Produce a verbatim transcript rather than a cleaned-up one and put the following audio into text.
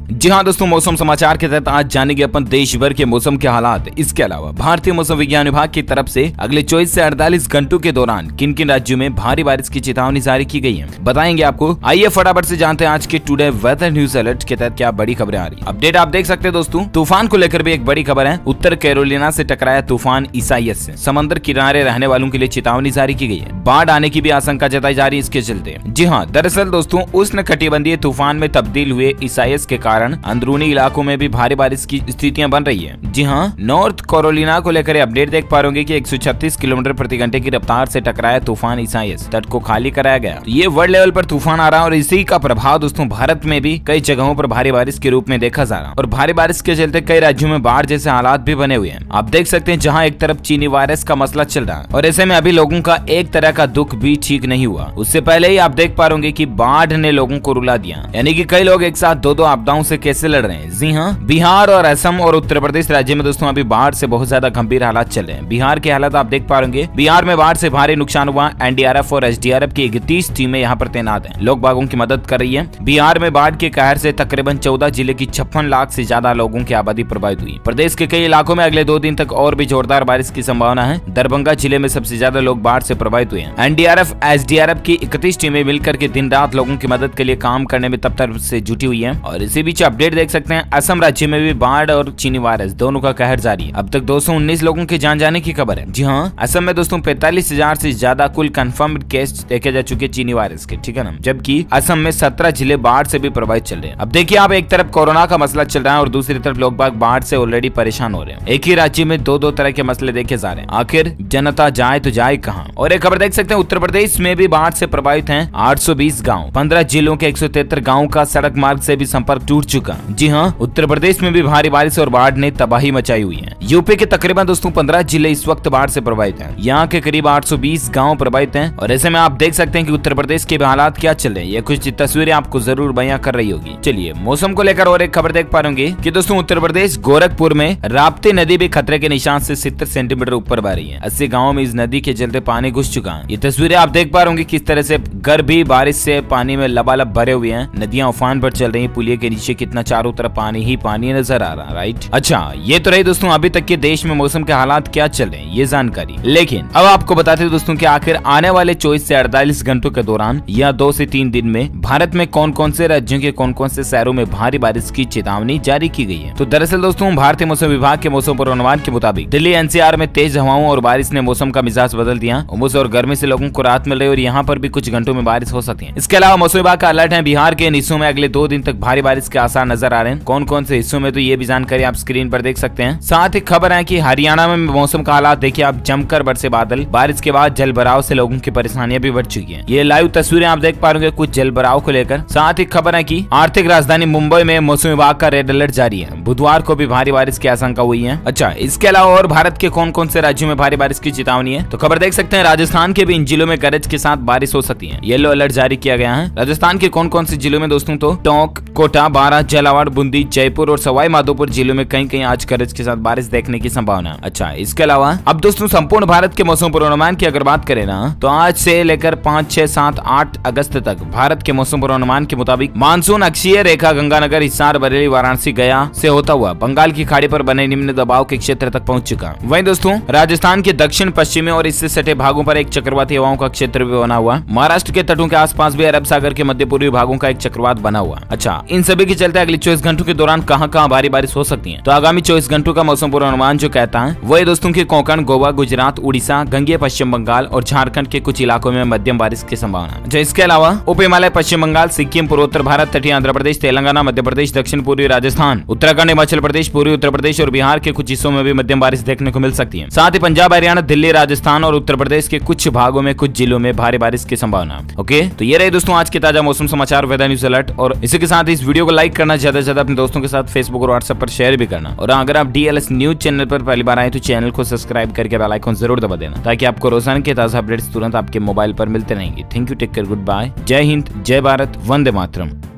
जी हाँ दोस्तों, मौसम समाचार के तहत आज जानेंगे अपन देश भर के मौसम के हालात। इसके अलावा भारतीय मौसम विज्ञान विभाग की तरफ से अगले चौबीस से अड़तालीस घंटों के दौरान किन किन राज्यों में भारी बारिश की चेतावनी जारी की गई है, बताएंगे आपको। आइए फटाफट से जानते हैं आज के टुडे वेदर न्यूज अलर्ट के तहत क्या बड़ी खबरें आ रही है। अपडेट आप देख सकते हैं दोस्तों, तूफान को लेकर भी एक बड़ी खबर है। उत्तर कैरोलिना से टकराया तूफान इसाइयस से समंदर किनारे रहने वालों के लिए चेतावनी जारी की गई है। बाढ़ आने की भी आशंका जताई जा रही है इसके चलते। जी हाँ, दरअसल दोस्तों उष्ण कटिबंधीय तूफान में तब्दील हुए इसाइयस के कारण अंदरूनी इलाकों में भी भारी बारिश की स्थितियां बन रही है। जी हाँ, नॉर्थ कैरोलिना को लेकर अपडेट देख पा रहे कि एक सौ छत्तीस किलोमीटर प्रति घंटे की रफ्तार से टकराया तूफान इसाइयस तट को खाली कराया गया। तो ये वर्ल्ड लेवल पर तूफान आ रहा है और इसी का प्रभाव दोस्तों भारत में भी कई जगहों पर भारी बारिश के रूप में देखा जा रहा है। और भारी बारिश के चलते कई राज्यों में बाढ़ जैसे हालात भी बने हुए हैं। आप देख सकते हैं जहाँ एक तरफ चीनी वायरस का मसला चल रहा है और ऐसे में अभी लोगों का एक तरह का दुख भी ठीक नहीं हुआ। उससे पहले ही आप देख पा रहे कि बाढ़ ने लोगों को रुला दिया, यानी कि कई लोग एक साथ दो दो आपदाओं से कैसे लड़ रहे हैं। जी हाँ, बिहार और असम और उत्तर प्रदेश राज्य में दोस्तों अभी बाढ़ से बहुत ज्यादा गंभीर हालात चल रहे हैं। बिहार के हालात आप देख पा रहे हैं, बिहार में बाढ़ से भारी नुकसान हुआ। एनडीआरएफ और एसडीआरएफ की इकतीस टीमें यहाँ पर तैनात हैं, लोग बागों की मदद कर रही है। बिहार में बाढ़ के कहर से तकरीबन चौदह जिले की छप्पन लाख से ज्यादा लोगों की आबादी प्रभावित हुई। प्रदेश के कई इलाकों में अगले दो दिन तक और भी जोरदार बारिश की संभावना है। दरभंगा जिले में सबसे ज्यादा लोग बाढ़ से प्रभावित हुए हैं। एनडीआरएफ एसडीआरएफ की इकतीस टीमें मिलकर के दिन रात लोगों की मदद के लिए काम करने में तब तक से जुटी हुई है। और इसी बीच अपडेट देख सकते हैं, असम राज्य में भी बाढ़ और चीनी वायरस दोनों का कहर जारी है। अब तक दो सौ उन्नीस लोगों की जान जाने की खबर है। जी हाँ, असम में दोस्तों पैंतालीस हजार से ज्यादा कुल कंफर्म्ड केस देखे जा चुके चीनी वायरस के, ठीक है ना। जबकि असम में सत्रह जिले बाढ़ से भी प्रभावित चल रहे हैं। अब देखिए आप, एक तरफ कोरोना का मसला चल रहा है और दूसरी तरफ लोग बाग बाढ़ से ऑलरेडी परेशान हो रहे हैं। एक ही राज्य में दो दो तरह के मसले देखे जा रहे हैं। आखिर जनता जाए तो जाए कहाँ। और एक खबर देख सकते हैं, उत्तर प्रदेश में भी बाढ़ से प्रभावित हैं आठ सौ बीस गाँव। पंद्रह जिलों के एक सौ तिहत्तर गाँव का सड़क मार्ग से भी संपर्क टूट चुका। जी हाँ, उत्तर प्रदेश में भी भारी बारिश और बाढ़ ने तबाही मचाई हुई है। यूपी के तकरीबन दोस्तों पंद्रह जिले इस वक्त बाढ़ से प्रभावित हैं। यहाँ के करीब आठ सौ बीस गांव प्रभावित हैं। और ऐसे में आप देख सकते हैं कि उत्तर प्रदेश के हालात क्या चल रहे हैं। ये कुछ तस्वीरें आपको जरूर बयां कर रही होगी। चलिए मौसम को लेकर और एक खबर देख पा रहे कि दोस्तों उत्तर प्रदेश गोरखपुर में राप्ती नदी भी खतरे के निशान से सत्तर सेंटीमीटर ऊपर बह रही है। अस्सी गाँव में इस नदी के चलते पानी घुस चुका है। ये तस्वीरें आप देख पा रहे किस तरह से घर भी बारिश से पानी में लबालब भरे हुए हैं। नदियां उफान पर चल रही है। पुलिया के नीचे कितना चारों तरफ पानी ही पानी नजर आ रहा है। राइट, अच्छा ये तो रही दोस्तों अभी तक के देश में मौसम के हालात क्या चल रहे हैं ये जानकारी। लेकिन अब आपको बताते हैं दोस्तों कि आखिर आने वाले चौबीस से अड़तालीस घंटों के दौरान या दो से तीन दिन में भारत में कौन कौन से राज्यों के कौन कौन से शहरों में भारी बारिश की चेतावनी जारी की गई है। तो दरअसल दोस्तों भारतीय मौसम विभाग के मौसम पूर्वानुमान के मुताबिक दिल्ली एनसीआर में तेज हवाओं और बारिश ने मौसम का मिजाज बदल दिया। उमस और गर्मी से लोगों को राहत मिल रही है और यहाँ पर भी कुछ घंटों में बारिश हो सकती है। इसके अलावा मौसम विभाग का अलर्ट है, बिहार के इन हिस्सों में अगले दो दिन तक भारी बारिश के आसार नजर आ रहे हैं। कौन कौन से हिस्सों में, तो ये भी जानकारी आप स्क्रीन पर देख सकते हैं। साथ ही खबर है कि हरियाणा में मौसम का हालात देखिए आप, जमकर बरसे बादल। बारिश के बाद जल भराव से लोगों की परेशानियां भी बढ़ चुकी हैं। ये लाइव तस्वीरें आप देख पा रहे हैं कुछ जल भराव को लेकर। साथ ही खबर है कि आर्थिक राजधानी मुंबई में मौसम विभाग का रेड अलर्ट जारी है। बुधवार को भी भारी बारिश की आशंका हुई है। अच्छा, इसके अलावा और भारत के कौन कौन से राज्यों में भारी बारिश की चेतावनी है, तो खबर देख सकते हैं राजस्थान के भी इन जिलों में गरज के साथ बारिश हो सकती है। येलो अलर्ट जारी किया गया है। राजस्थान के कौन कौन से जिलों में दोस्तों, तो टोंक, कोटा, बारां, झालावाड़, बूंदी, जयपुर और सवाई माधोपुर जिलों में कहीं कहीं आज गरज के साथ बारिश देखने की संभावना है। अच्छा, इसके अलावा अब दोस्तों संपूर्ण भारत के मौसम पूर्वानुमान की अगर बात करें ना, तो आज से लेकर पाँच छह सात आठ अगस्त तक भारत के मौसम पूर्वानुमान के मुताबिक मानसून अक्षीय रेखा गंगानगर, हिसार, बरेली, वाराणसी, गया से होता हुआ बंगाल की खाड़ी पर बने निम्न दबाव के क्षेत्र तक पहुंच चुका। वहीं दोस्तों राजस्थान के दक्षिण पश्चिमी और इससे सटे भागों पर एक चक्रवाती हवाओं का क्षेत्र भी बना हुआ। महाराष्ट्र के तटों के आसपास भी अरब सागर के मध्य पूर्वी भागों का एक चक्रवात बना हुआ। अच्छा, इन सभी के चलते अगले चौबीस घंटों के दौरान कहां कहां भारी बारिश हो सकती है, तो आगामी चौबीस घंटों का मौसम पूर्वानुमान जो कहता है वही दोस्तों की कोंकण, गोवा, गुजरात, उड़ीसा, गंगेय पश्चिम बंगाल और झारखंड के कुछ इलाकों में मध्यम बारिश की संभावना। अच्छा, इसके अलावा उप हिमालय, पश्चिम बंगाल, सिक्किम, पूर्वोत्तर भारत, तटीय आंध्र प्रदेश, तेलंगाना, मध्य प्रदेश, दक्षिण पूर्वी राजस्थान, उत्तराखंड, हिमाचल प्रदेश, पूर्वी उत्तर प्रदेश और बिहार के कुछ हिस्सों में भी मध्यम बारिश देखने को मिल सकती है। साथ ही पंजाब, हरियाणा, दिल्ली, राजस्थान और उत्तर प्रदेश के कुछ भागों में कुछ जिलों में भारी बारिश की संभावना। ओके, तो ये रहे दोस्तों आज के ताजा मौसम समाचार वेदर न्यूज अलर्ट। और इसी के साथ इस वीडियो को लाइक करना, ज्यादा से ज्यादा अपने दोस्तों के साथ फेसबुक और व्हाट्सएप पर शेयर भी करना। और अगर आप डीएलएस न्यूज चैनल पर पहली बार आए तो चैनल को सब्सक्राइब करके बेल आइकन जरूर दबा देना, ताकि आपको रोजाना के ताजा अपडेट्स तुरंत आपके मोबाइल पर मिलते रहेंगे। Thank you, take care, goodbye, जय हिंद, जय भारत, वंदे मातरम।